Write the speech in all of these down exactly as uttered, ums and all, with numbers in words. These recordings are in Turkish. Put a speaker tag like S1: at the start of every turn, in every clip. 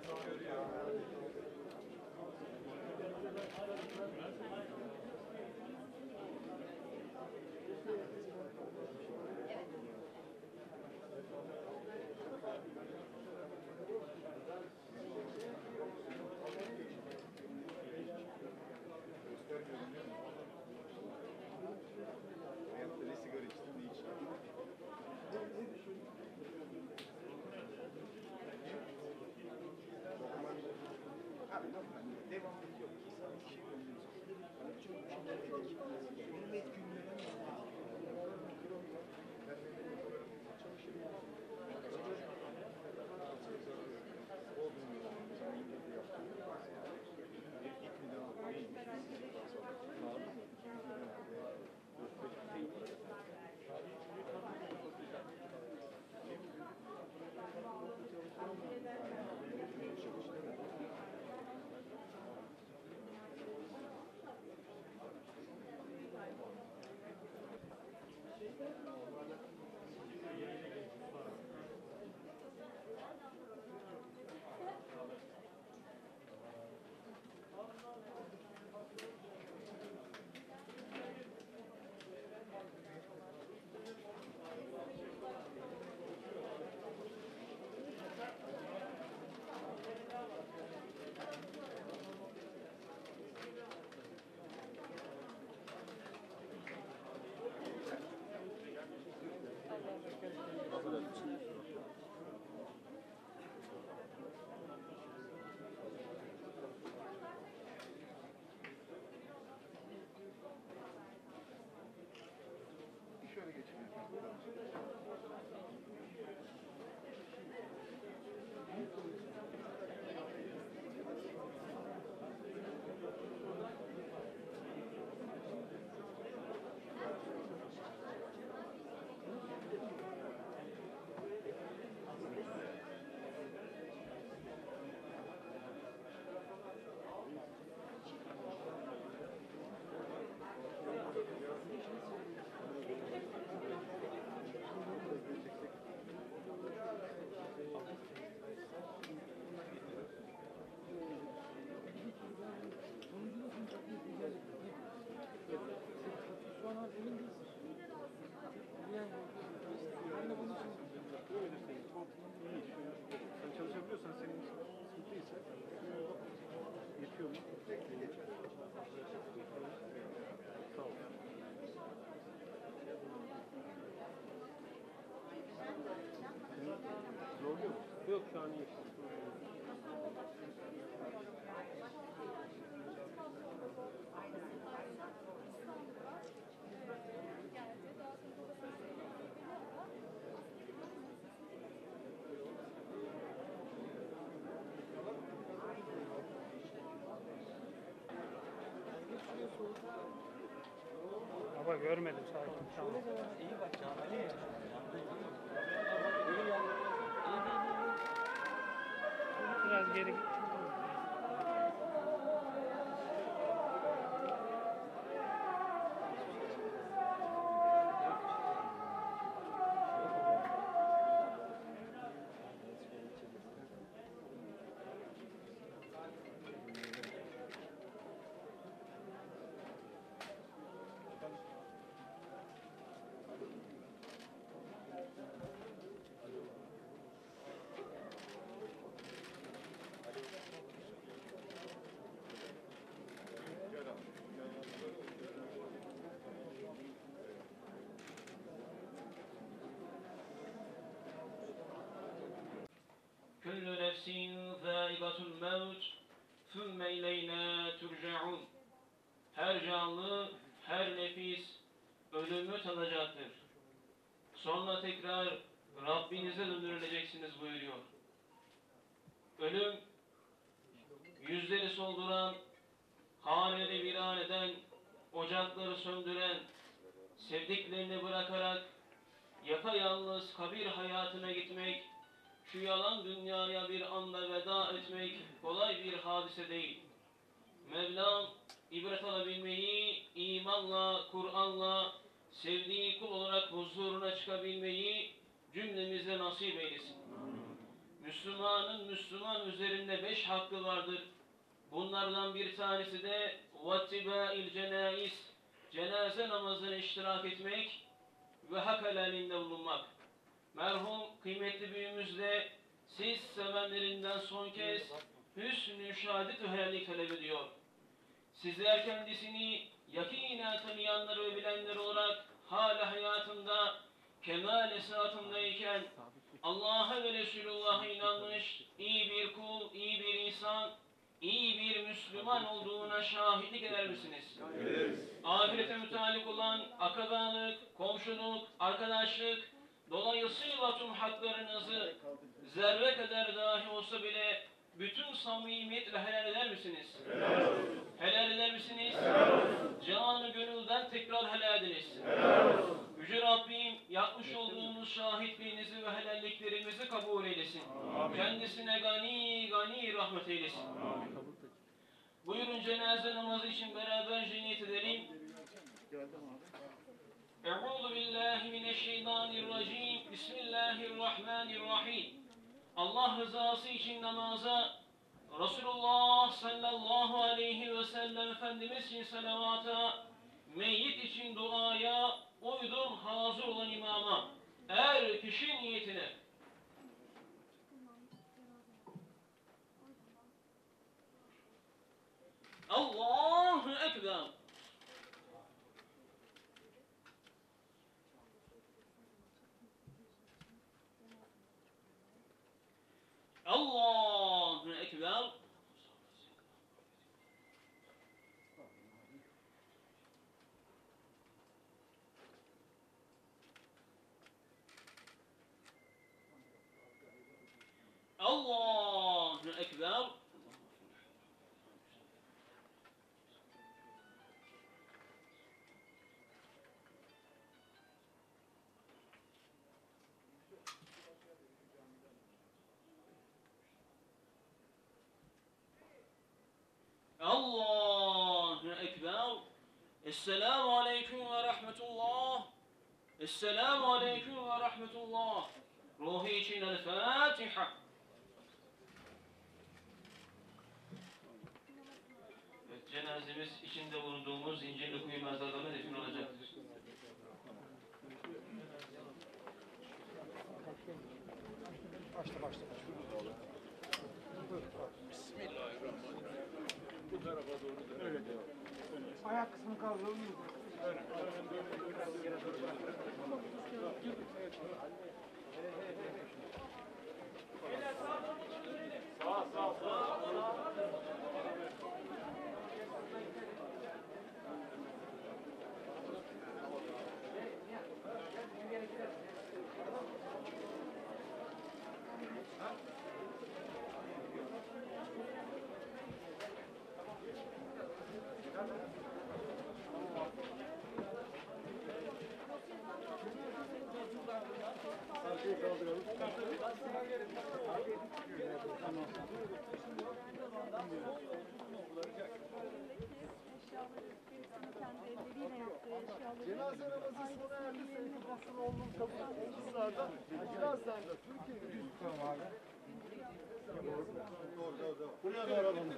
S1: Hayatta ne sigara içtim ne içtim. Abi normal. Devamlı yok. İnsan bir şey öldüğünüz zaman. Hani çok bir şeyler dedik. Hürmet günlerine mi dedik? Ben de çalışırım. O gün zaman İngilizce yaptım. İlk bir daha neymiş? Var mı? Şöyle geçelim. Sen çalışabiliyorsan senin sıkıntıysa yetiyor mu? Sağ ol. Zorluyor mu? Yok şu an iyi.
S2: Baba görmedim sakin. Tamam.
S3: İyi bak ya Ali.
S2: Biraz geri git.
S4: Kullu nefsin zâigatul mevt, thumme ileyna turcaun. Her canlı, her nefis ölümü tadacaktır. Sonra tekrar Rabbinize döndürüleceksiniz buyuruyor. Ölüm, yüzleri solduran, haneleri viran eden, ocakları söndüren, sevdiklerini bırakarak yapayalnız kabir hayatına gitmek, şu yalan dünyaya bir anda veda etmek kolay bir hadise değil. Mevlam ibret alabilmeyi, imanla, Kur'an'la, sevdiği kul olarak huzuruna çıkabilmeyi cümlemize nasip eylesin. Müslümanın Müslüman üzerinde beş hakkı vardır. Bunlardan bir tanesi de وَاتِّبَاءِ الْجَنَائِزِ cenaze namazına iştirak etmek ve hak helalinde bulunmak. Merhum kıymetli büyüğümüz de siz sevenlerinden son kez hüsnü şehadet ve helallik talep ediyor. Sizler kendisini yakinen tanıyanlar ve bilenler olarak hala hayatında kemal esatındayken Allah'a ve Resulullah'a inanmış iyi bir kul, iyi bir insan, iyi bir Müslüman olduğuna şahitlik eder misiniz?
S1: Evet.
S4: Ahirete müteallik olan akrabalık, komşuluk, arkadaşlık, dolayısıyla tüm haklarınızı zerre kadar dahi olsa bile bütün samimiyetle helal eder misiniz?
S1: Helal.
S4: Helal eder misiniz?
S1: Helal.
S4: Canı gönülden tekrar helal ediniz.
S1: Helal.
S4: Yüce Rabbim yapmış olduğumuz şahitliğinizi ve helalliklerimizi kabul eylesin.
S1: Amin.
S4: Kendisine gani gani rahmet eylesin.
S1: Amin.
S4: Buyurun cenaze namazı için beraberce niyet edelim. Euzu billahi mineşşeytanirracim. Bismillahirrahmanirrahim. Allah rızası için namaza, Resulullah sallallahu aleyhi ve sellem Efendimiz için salavata, meyyit için duaya, uydum hazır olan imama, er kişi niyetine. Allahu Ekber. Allahu Ekber. Allahu Ekber. Allahu Ekber. Esselamu Aleyküm ve Rahmetullah. Esselamu Aleyküm ve Rahmetullah. Ruhu için El Fatiha. Evet, cenazemiz içinde bulunduğumuz İncirli Kuyu mezarlığına defin olacaktır.
S1: Başla başla. Bismillahirrahmanirrahim. Bu tarafa doğru da. Öyle devam.
S2: Ayak kısmını kaldıralım mı?
S1: Sağ sağ sağ. Cenaze namazı sona erdi. Seyfi Basınoğlu'nun kabul kızlardan birazdan da Türkiye'nin tamam abi. Doğru doğru doğru. Buraya doğru alalım.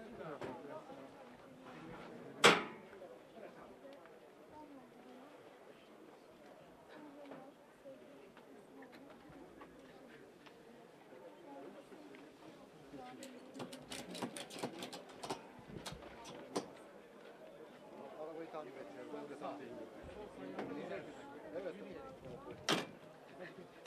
S1: Arabayı takip edeceğiz. Ben de takip edeceğim. Evet.